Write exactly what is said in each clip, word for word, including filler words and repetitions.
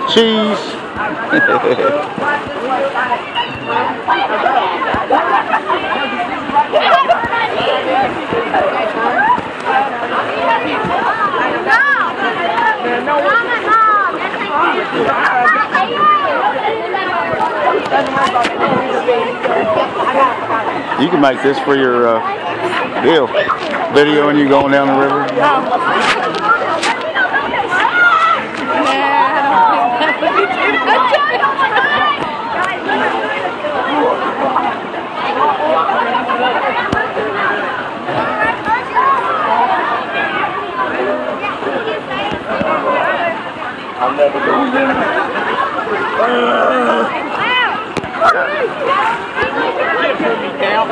Cheese. You can make this for your uh, deal. Video and you going down the river. I'm never going there. Can't put me down.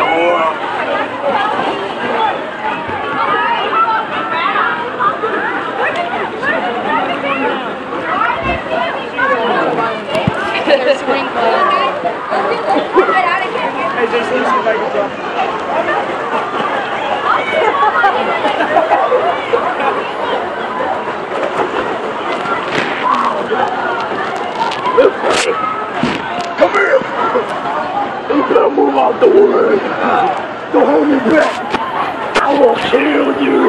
There's sprinkles. Hey, just listen if I can talk. Come here! You better move out the way. Don't hold me back. I will kill you.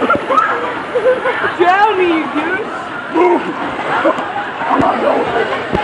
Drown me, you goose! Move! I'm not going.